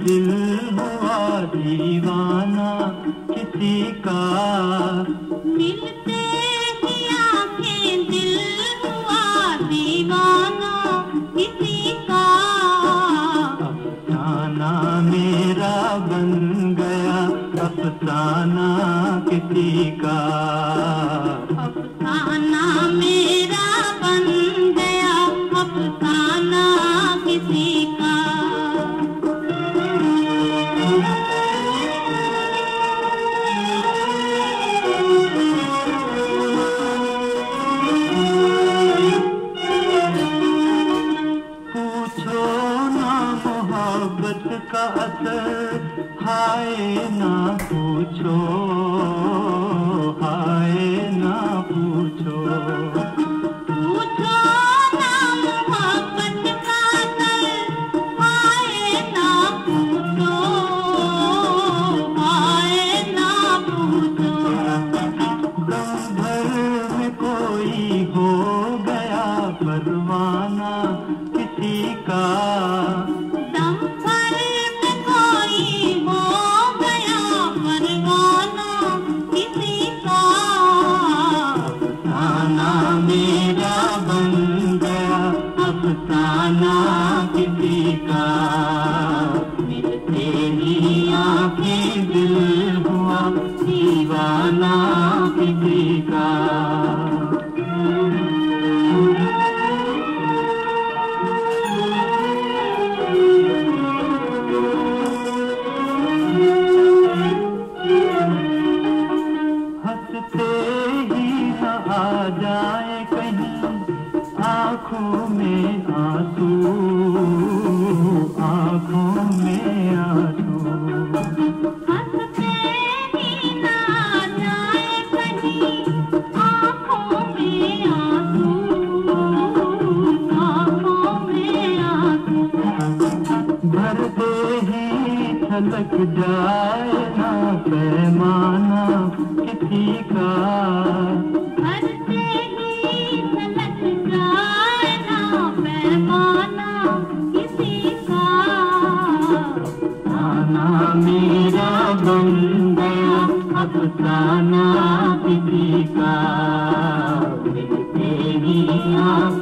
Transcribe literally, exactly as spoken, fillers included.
दिल हुआ दीवाना किसी का। मिलते ही आंखें दिल हुआ दीवाना किसी का। अफसाना मेरा बन गया अफसाना किसी का। अफसाना मेरा बन गया अफसाना किसी का। पूछो ना मोहब्बत का असर हाय ना पूछो, हाय ना पूछो। पूछो ना मोहब्बत का असर हाय ना पूछो, हाय ना पूछो। दम भर में कोई हो गया परवाना किसी का। दम भर में कोई हो गया परवाना किसी का। अफसाना मेरा बन गया अफसाना किसी का। मिलते ही आंखें दिल हुआ दीवाना किसी का। हंसते ही न आ जाए कहीं आँखों में आंसू, आँखों में आंसू। हंसते ही ना जाए कहीं आँखों में आंसू, आँखों में आंसू। भरते ही छलक जाए ना पैमाना किसी का। भरते ही छलक जाए ना पैमाना किसी का। अफसाना मेरा बन गया अफसाना किसी का। मिलते ही